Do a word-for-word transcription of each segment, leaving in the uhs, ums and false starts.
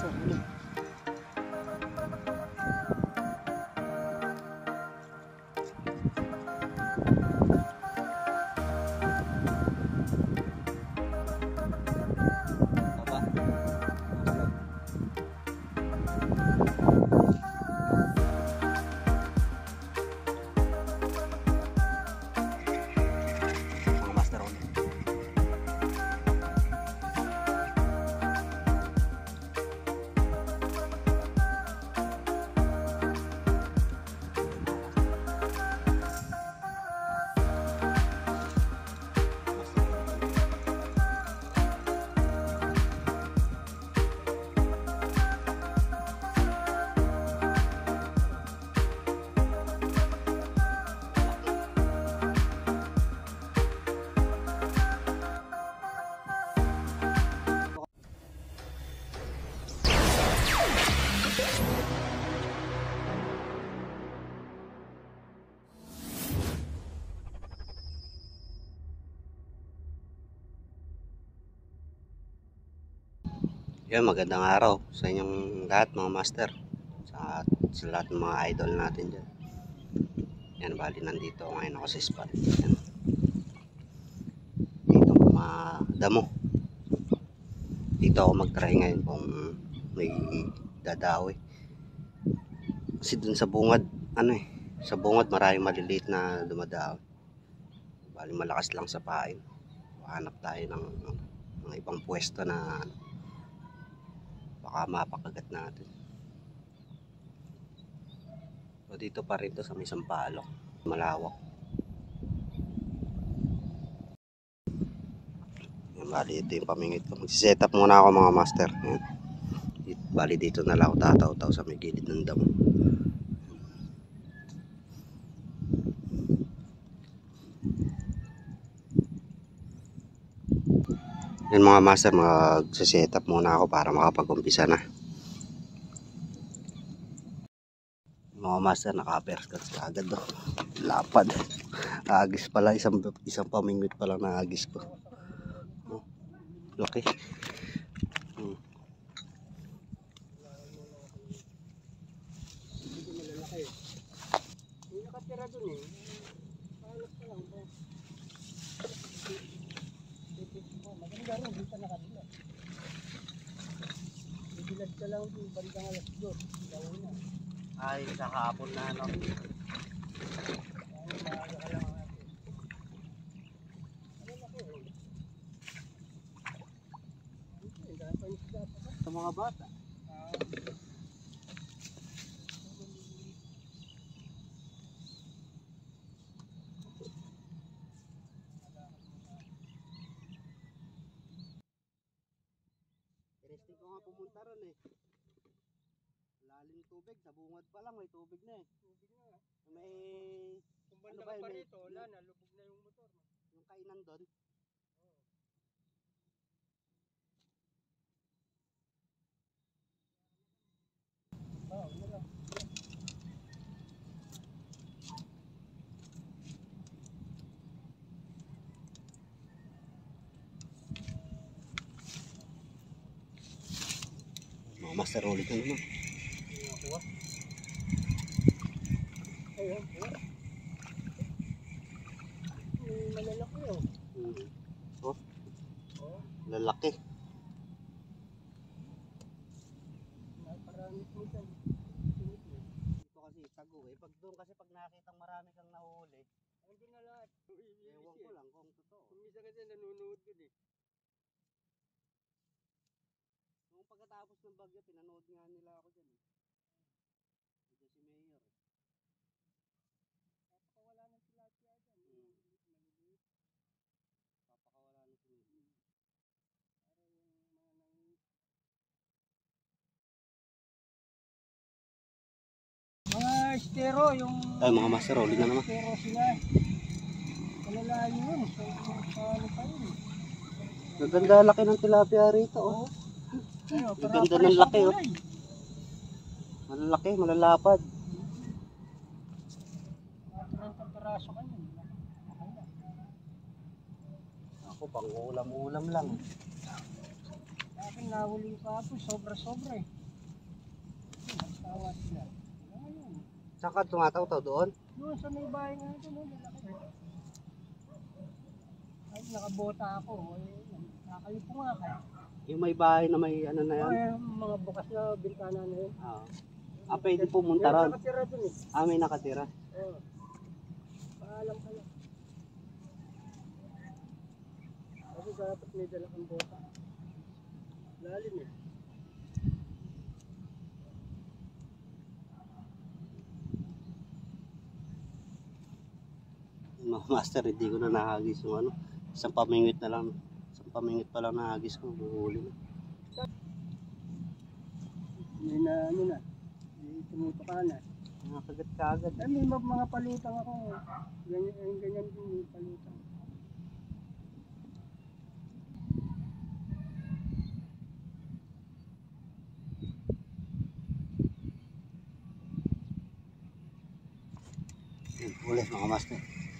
sa ulo. Yan, magandang araw sa inyong lahat mga master, sa, sa lahat ng mga idol natin dyan. Yan, bali nandito ngayon ako sa spot. Yan. Dito mga damo. Dito ako mag-try ngayon kung may dadawi. Kasi dun sa bungad, ano eh, sa bungad maraming maliliit na dumadawi. Bali malakas lang sa pain. Hanap tayo ng, ng ibang pwesto na baka mapakagat natin. So dito pa rin to sa may Sampaloc, malawak. Yan, bali ito yung pamingit ko. Magsiset up muna ako mga master. Yan. Bali dito na lang ako tataw-taw sa may gilid ng damo. Yan mga master, magsiset up muna ako para makapag-umpisa na. Mga master, naka-uppercut ka agad do. Lapad. Agis pala, isang, isang pamingwit pa lang na agis ko. Oh, laki. Hmm. Nakatira dun eh. Halap ka lang ba? Maganda rin, dito sa nakatira. Bibilad ka lang dun, bandang alas dos. Dauna. Ay, sa kahapon na ano. Sa mga bata. Interesting ko nga pumunta ron eh. Lalim tubig, sa bungad pa lang may tubig na eh. Tubig na. May kung banda ano ka pa rito, wala na, lubog na yung motor. Yung kainan doon. Oo, oh, wala. Mga master ulit na naman. Ayun, ayun. Malalaki oh. Hmm. Oh. Oh. Lalaki. Naparami po dyan. Dito kasi tago eh. Pag doon kasi pag nakitang marami kang nahuli, andun na lahat. ewan ko lang kung totoo. Kumisa kasi nanonood dun eh. Nung pagkatapos ng bagyo, pinanood nga nila ako dyan eh. Ito si Mayor eh. Papakawala ng tilapia dyan. Hmm. Maliliit. Papakawala na sila. Hmm. Para yung mga nangis. Mga estero, yung... Ay mga master, ulit na naman. Estero sila. Malalayo yun. So, paano pa yun? Naganda laki ng tilapia rito oh. Ano, Naganda ng laki oh. Malalaki, malalapad. trenta peraso ka yun. Ako pang ulam-ulam lang. Sa akin nahuli ko po, sobra-sobra eh. Nagtawa sila. Ayun. Saan ka tumataw-taw doon? Doon sa may bahay nga ito, no, lalaki. Ay, nakabota ako. Eh, nakakayo po nga kaya. Yung may bahay na may ano na yan? Ay, mga bukas na bintana na yun. Oo. Ah, pwede pumunta Meron ron. nakatira dun eh. Ah, may nakatira. Oo. Paalam ka lang. Kasi dapat may dala kang bota. Lalim eh. Mga master, hindi ko na nahagis yung ano. Isang pamingwit na lang. Isang pamingwit pa lang nahagis ko. Buhuli na. May na ano na. May tumuto ka na. Nakagat ka agad. Eh, may mga mga palutang ako. Ganyan, ganyan, ganyan din yung palutang. Yan, huli mga master.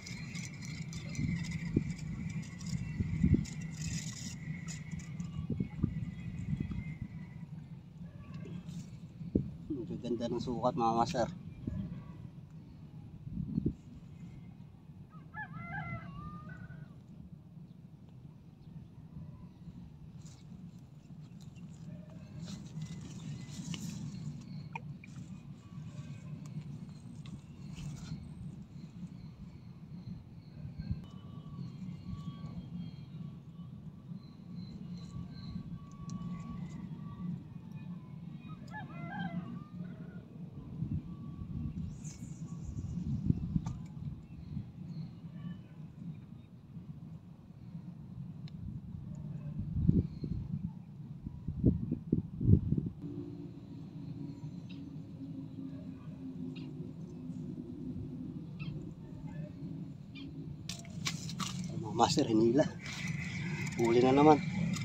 Ang ganda ng sukat mga master. Mga master, hinila. Huli na naman.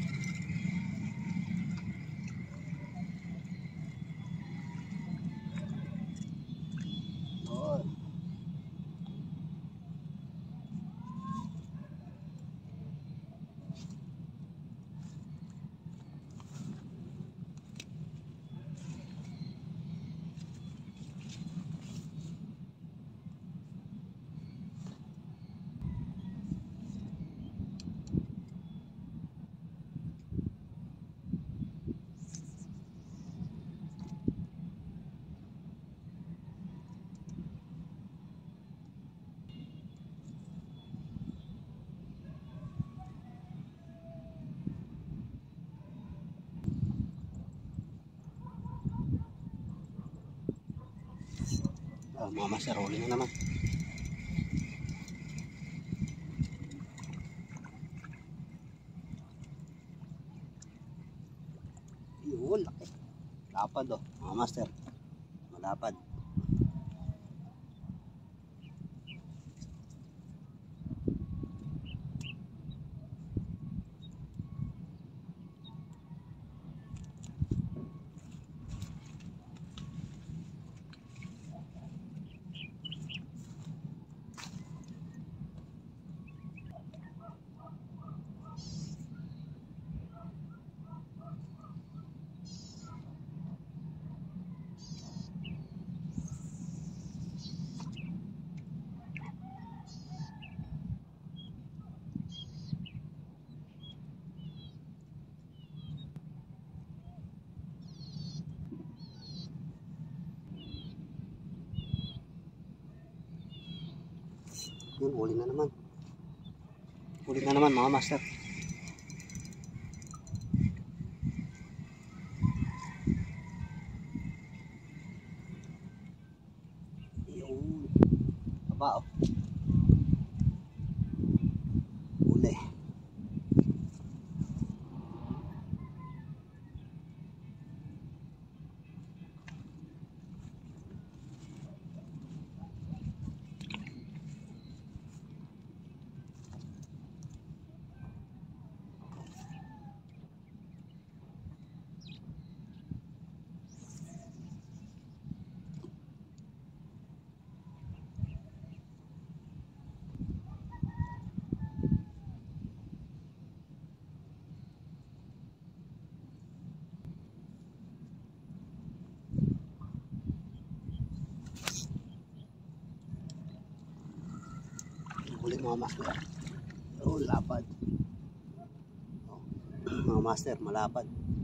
Oh. Oh, mga master, huli na naman. Yun, laki. Lapad oh, mga master. Malapad. Yun, huli na naman. Huli na naman mga master. Yun. Aba oh. Huli. mga master. Oh, lapad. Oh, mga master, malapad.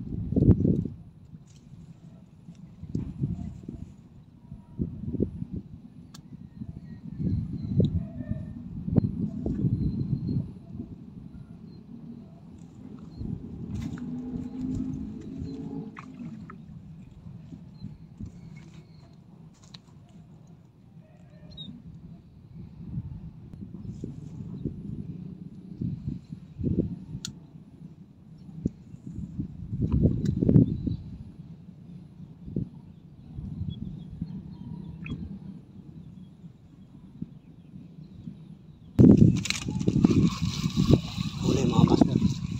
Huli mga master.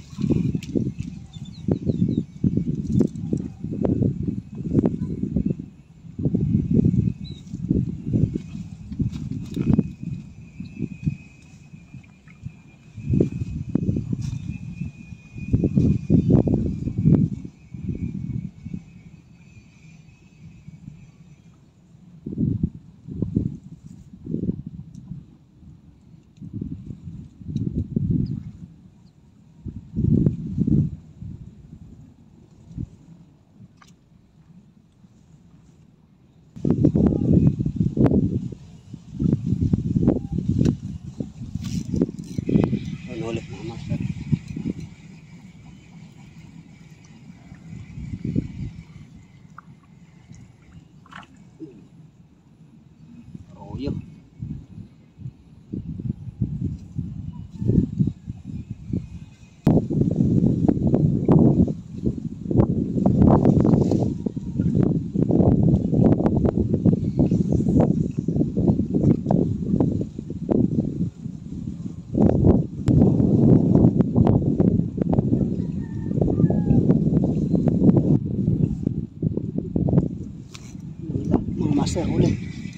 Ano ulit mga master. Oh, yun. Mga master, huli.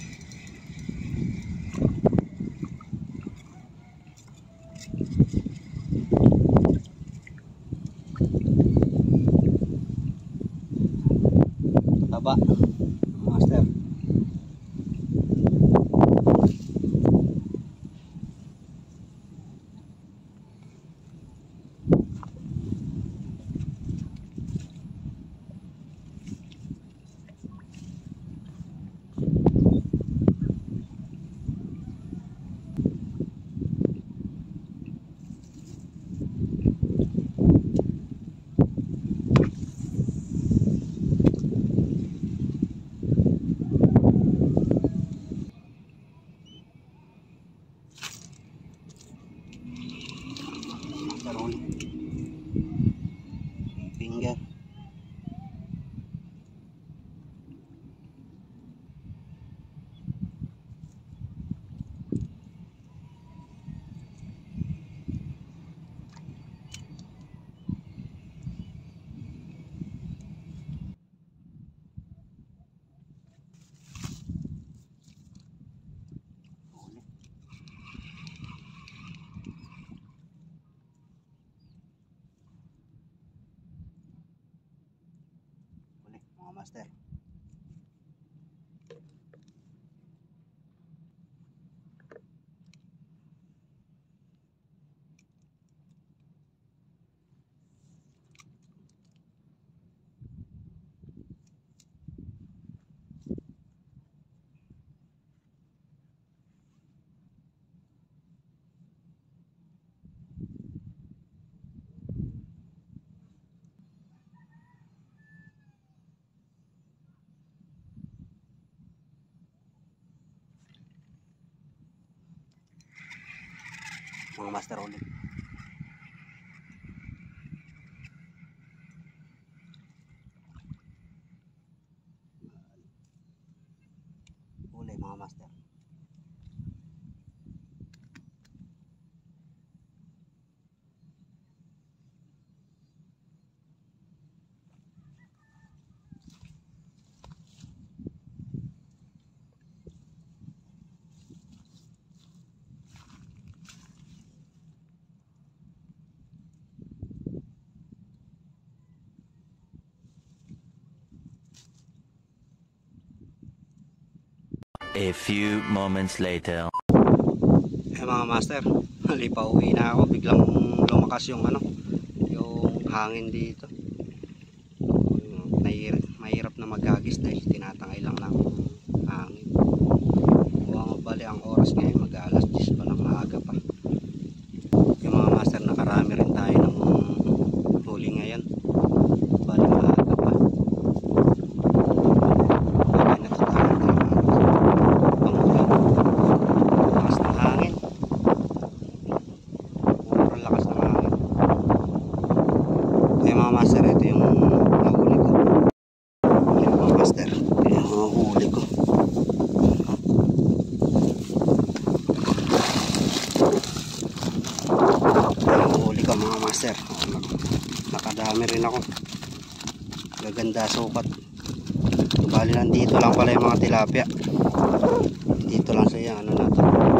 Taba, mga master. Finger. Huli, mga master. Mga master ulit. Huli mga master. A few moments later. Eh mga master, hali pa uwi na ako, biglang lumakas yung ano, yung hangin dito. Mahirap, mahirap na maghagis dahil tinatangay lang ng hangin. Huwag bali ang oras ngayon, mag alas diyes pa lang, maaga pa. Yung mga master, nakarami rin tayo ng huli ngayon. Bali maaga pa. Bali natatangan tayo ng pangulan. Lakas ng hangin. Puro lakas ng hangin. Kaya mga master, ito yung nahuli ko. Yung mga master, ito yung mga huli ko. Huli ko mga master. Nakadami rin ako. Gaganda sukat. Bali nandito lang pala yung mga tilapia. Dito lang sa ano na to.